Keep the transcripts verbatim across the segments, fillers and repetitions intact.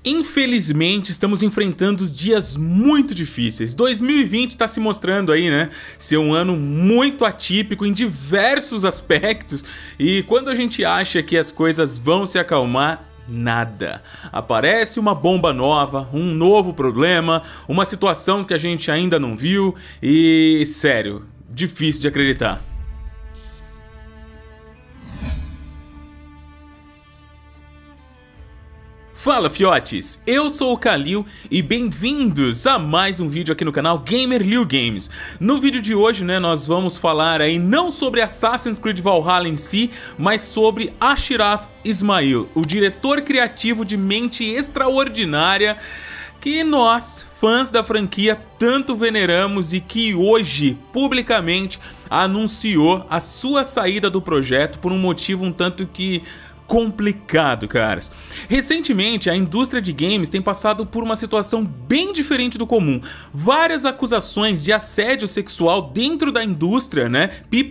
Infelizmente, estamos enfrentando dias muito difíceis. dois mil e vinte está se mostrando aí, né, ser um ano muito atípico em diversos aspectos. E quando a gente acha que as coisas vão se acalmar, nada. Aparece uma bomba nova, um novo problema, uma situação que a gente ainda não viu e, sério, difícil de acreditar. Fala, fiotes! Eu sou o Kalil e bem-vindos a mais um vídeo aqui no canal Gamer.Liu Games. No vídeo de hoje, né, nós vamos falar aí não sobre Assassin's Creed Valhalla em si, mas sobre Ashraf Ismail, o diretor criativo de mente extraordinária que nós, fãs da franquia, tanto veneramos e que hoje, publicamente, anunciou a sua saída do projeto por um motivo um tanto que complicado, caras. Recentemente, a indústria de games tem passado por uma situação bem diferente do comum. Várias acusações de assédio sexual dentro da indústria, né,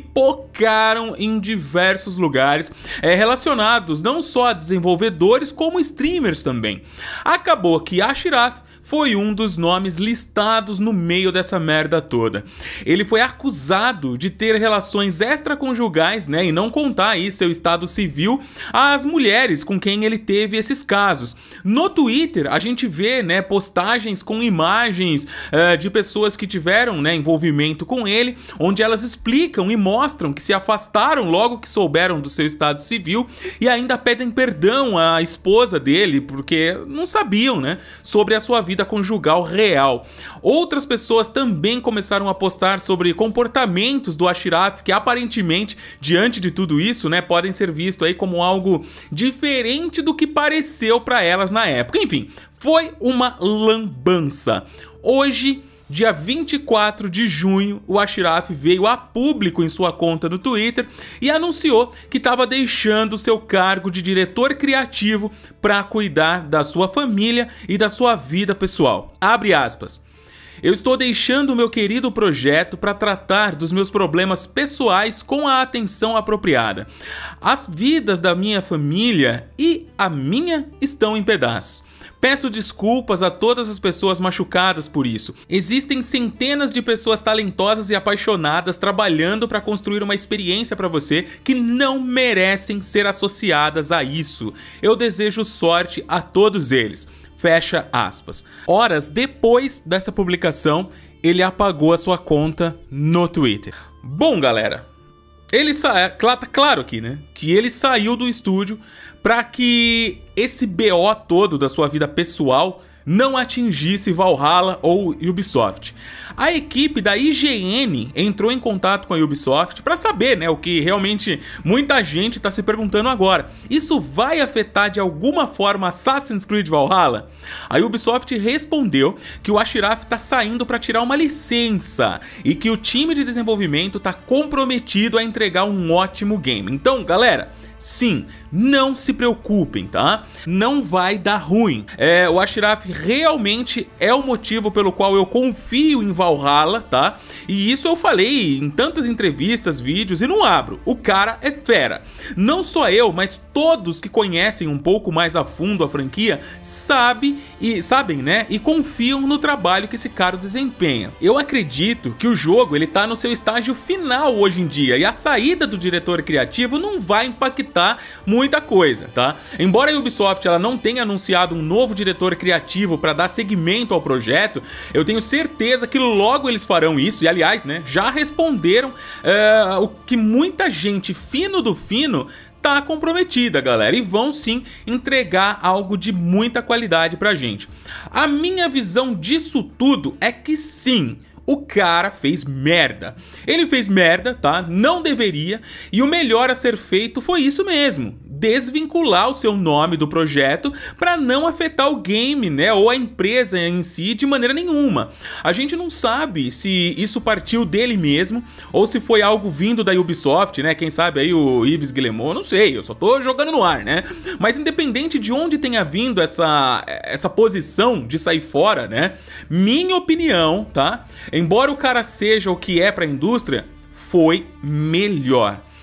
pipocaram em diversos lugares, é, relacionados não só a desenvolvedores, como streamers também. Acabou que Ashraf foi um dos nomes listados no meio dessa merda toda. Ele foi acusado de ter relações extraconjugais, né, e não contar aí seu estado civil às mulheres com quem ele teve esses casos. No Twitter, a gente vê, né, postagens com imagens uh, de pessoas que tiveram, né, envolvimento com ele, onde elas explicam e mostram que se afastaram logo que souberam do seu estado civil e ainda pedem perdão à esposa dele, porque não sabiam, né, sobre a sua vida vida conjugal real. Outras pessoas também começaram a postar sobre comportamentos do Ashraf que aparentemente, diante de tudo isso, né, podem ser vistos aí como algo diferente do que pareceu para elas na época. Enfim, foi uma lambança. Hoje, dia vinte e quatro de junho, o Ashraf veio a público em sua conta no Twitter e anunciou que estava deixando seu cargo de diretor criativo para cuidar da sua família e da sua vida pessoal. Abre aspas. Eu estou deixando o meu querido projeto para tratar dos meus problemas pessoais com a atenção apropriada. As vidas da minha família e a minha estão em pedaços. Peço desculpas a todas as pessoas machucadas por isso. Existem centenas de pessoas talentosas e apaixonadas trabalhando para construir uma experiência para você que não merecem ser associadas a isso. Eu desejo sorte a todos eles. Fecha aspas. Horas depois dessa publicação, ele apagou a sua conta no Twitter. Bom, galera, ele sa... tá claro aqui, né, que ele saiu do estúdio para que esse B O todo da sua vida pessoal não atingisse Valhalla ou Ubisoft. A equipe da I G N entrou em contato com a Ubisoft para saber, né, o que realmente muita gente está se perguntando agora. Isso vai afetar de alguma forma Assassin's Creed Valhalla? A Ubisoft respondeu que o Ashraf está saindo para tirar uma licença e que o time de desenvolvimento está comprometido a entregar um ótimo game. Então, galera, sim, não se preocupem, tá? Não vai dar ruim. É, o Ashraf realmente é o motivo pelo qual eu confio em Valhalla, tá? E isso eu falei em tantas entrevistas, vídeos e não abro. O cara é fera. Não só eu, mas todos que conhecem um pouco mais a fundo a franquia sabe e, sabem, né? E confiam no trabalho que esse cara desempenha. Eu acredito que o jogo ele tá no seu estágio final hoje em dia e a saída do diretor criativo não vai impactar muita coisa, tá? Embora a Ubisoft ela não tenha anunciado um novo diretor criativo para dar seguimento ao projeto, eu tenho certeza que logo eles farão isso. E aliás, né, já responderam uh, o que muita gente fino do fino tá comprometida, galera, e vão sim entregar algo de muita qualidade pra gente. A minha visão disso tudo é que sim, o cara fez merda. Ele fez merda, tá? Não deveria. E o melhor a ser feito foi isso mesmo. Desvincular o seu nome do projeto para não afetar o game, né? Ou a empresa em si de maneira nenhuma. A gente não sabe se isso partiu dele mesmo ou se foi algo vindo da Ubisoft, né? Quem sabe aí o Yves Guillemot, não sei. Eu só tô jogando no ar, né? Mas independente de onde tenha vindo essa, essa posição de sair fora, né? Minha opinião, tá? Embora o cara seja o que é para a indústria, foi melhor.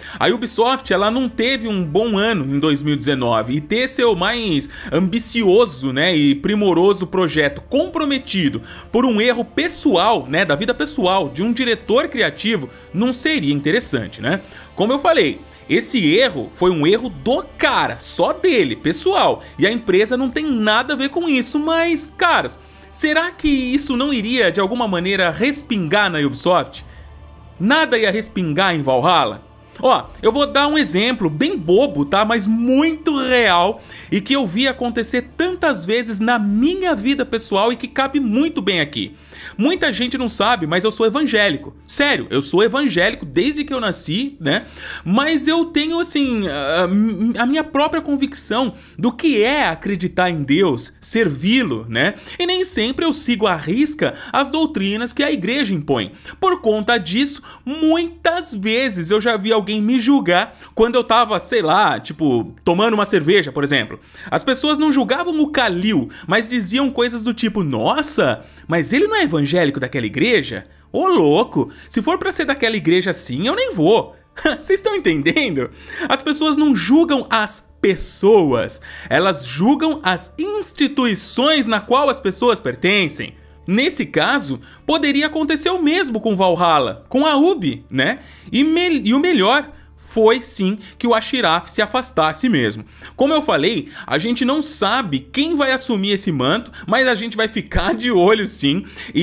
A Ubisoft, ela não teve um bom ano em dois mil e dezenove, e ter seu mais ambicioso, né, e primoroso projeto comprometido por um erro pessoal, né, da vida pessoal de um diretor criativo não seria interessante, né? Como eu falei, esse erro foi um erro do cara, só dele, pessoal, e a empresa não tem nada a ver com isso, mas, caras, será que isso não iria de alguma maneira respingar na Ubisoft? Nada ia respingar em Valhalla? Ó, eu vou dar um exemplo bem bobo, tá? Mas muito real e que eu vi acontecer tantas vezes na minha vida pessoal e que cabe muito bem aqui. Muita gente não sabe, mas eu sou evangélico. Sério, eu sou evangélico desde que eu nasci, né? Mas eu tenho, assim, a, a minha própria convicção do que é acreditar em Deus, servi-lo, né? E nem sempre eu sigo à risca as doutrinas que a igreja impõe. Por conta disso, muitas vezes eu já vi alguém me julgar quando eu tava, sei lá, tipo, tomando uma cerveja, por exemplo. As pessoas não julgavam o Kalil, mas diziam coisas do tipo, nossa, mas ele não é evangélico daquela igreja? Ô louco, se for pra ser daquela igreja assim, eu nem vou. Vocês estão entendendo? As pessoas não julgam as pessoas, elas julgam as instituições na qual as pessoas pertencem. Nesse caso, poderia acontecer o mesmo com Valhalla, com a Ubi, né? E, me e o melhor foi sim que o Ashraf se afastasse mesmo. Como eu falei, a gente não sabe quem vai assumir esse manto, mas a gente vai ficar de olho sim.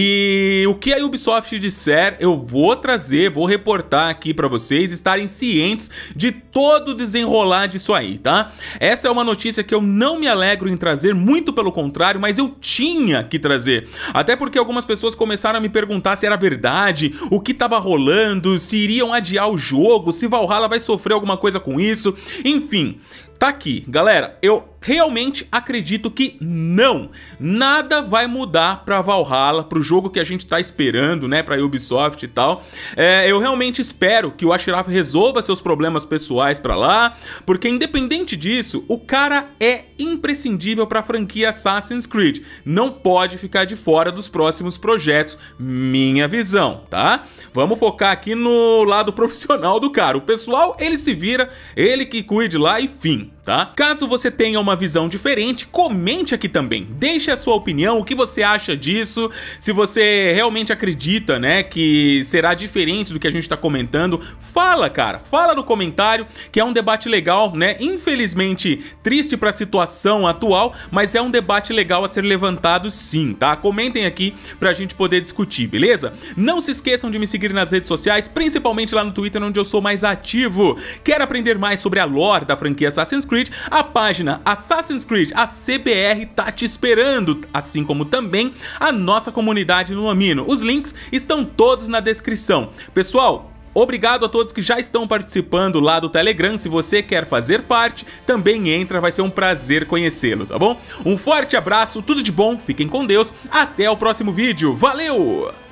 E o que a Ubisoft disser, eu vou trazer, vou reportar aqui para vocês estarem cientes de todo o desenrolar disso aí, tá? Essa é uma notícia que eu não me alegro em trazer, muito pelo contrário, mas eu tinha que trazer. Até porque algumas pessoas começaram a me perguntar se era verdade, o que tava rolando, se iriam adiar o jogo, se Valhalla vai sofrer alguma coisa com isso, enfim, tá aqui, galera, eu realmente acredito que não, nada vai mudar pra Valhalla, pro jogo que a gente tá esperando, né, pra Ubisoft e tal. É, eu realmente espero que o Ashraf resolva seus problemas pessoais pra lá, porque independente disso, o cara é imprescindível pra franquia Assassin's Creed, não pode ficar de fora dos próximos projetos, minha visão, tá? Vamos focar aqui no lado profissional do cara, o pessoal, ele se vira, ele que cuide lá e fim, tá? Caso você tenha uma visão diferente, comente aqui também, deixe a sua opinião, o que você acha disso, se você realmente acredita, né, que será diferente do que a gente tá comentando, fala, cara, fala no comentário, que é um debate legal, né, infelizmente triste pra situação atual, mas é um debate legal a ser levantado sim, tá? Comentem aqui pra gente poder discutir, beleza? Não se esqueçam de me seguir nas redes sociais, principalmente lá no Twitter, onde eu sou mais ativo. Quer aprender mais sobre a lore da franquia Assassin's Creed? A página Assassin's Creed, a C B R, tá te esperando, assim como também a nossa comunidade no Amino. Os links estão todos na descrição. Pessoal, obrigado a todos que já estão participando lá do Telegram. Se você quer fazer parte, também entra, vai ser um prazer conhecê-lo, tá bom? Um forte abraço, tudo de bom, fiquem com Deus, até o próximo vídeo, valeu!